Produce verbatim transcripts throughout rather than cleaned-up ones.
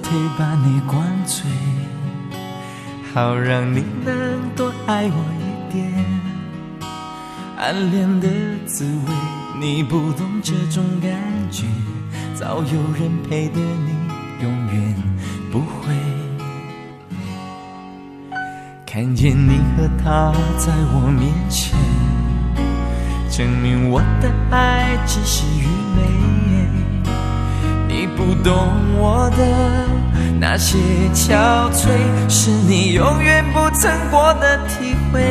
腿把你灌醉，好让你能多爱我一点。暗恋的滋味，你不懂这种感觉，早有人陪的你永远不会。看见你和他在我面前，证明我的爱只是愚昧。你不懂我的那些憔悴，是你永远不曾过的体会。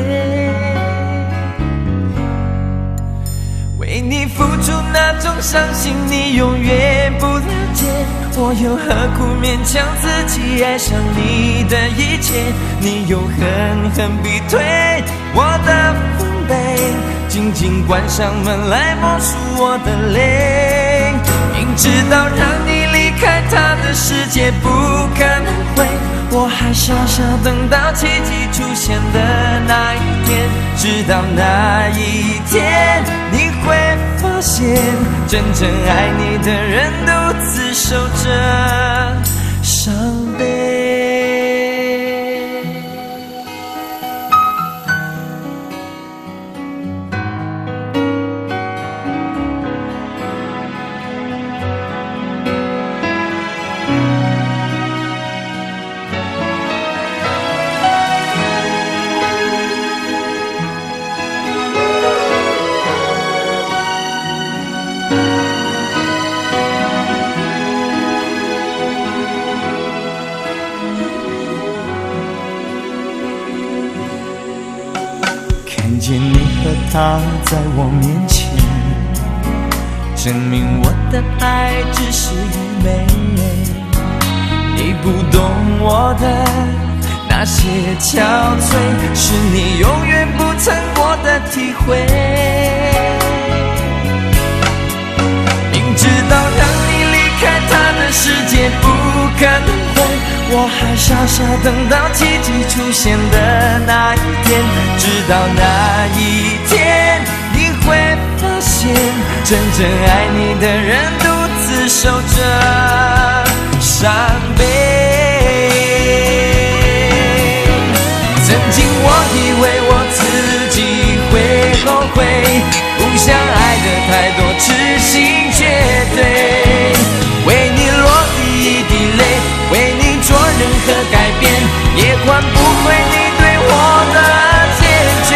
为你付出那种伤心，你永远不了解。我又何苦勉强自己爱上你的一切？你又狠狠逼退我的防备，紧紧关上门来默数我的泪。明知道让你离开他的世界不可能会，我还傻傻等到奇迹出现的那一天。直到那一天，你会发现真正爱你的人独自守着伤悲。看见你和他在我面前，证明我的爱只是愚昧。你不懂我的那些憔悴，是你永远不曾过的体会。明知道让你离开他的世界不可能会，我还傻傻等到奇迹出现的那一天。直到那一天，你会发现真正爱你的人独自守着伤悲。曾经我以为我自己会后悔，不想爱的太多，痴心绝对。为你落第一滴泪，为你做任何改变，也换不回你对我的坚决。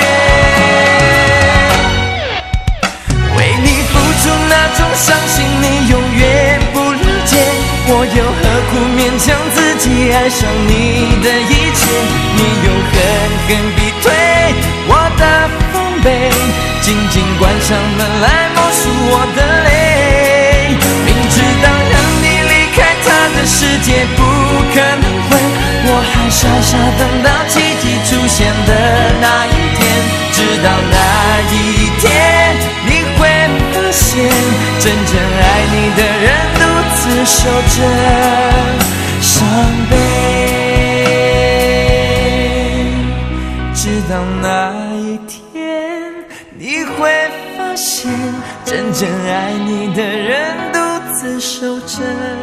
为你付出那种伤心，你永远不了解。我又何苦勉强自己爱上你的一切？你又狠狠逼退我的防备，紧紧关上门来默数我的泪。明知道让你离开他的世界不可能会，我还傻傻等到奇迹出现的那一天。直到那一天，你会发现真正爱你的人独自守着伤悲。直到那一天，你会发现真正爱你的人独自守着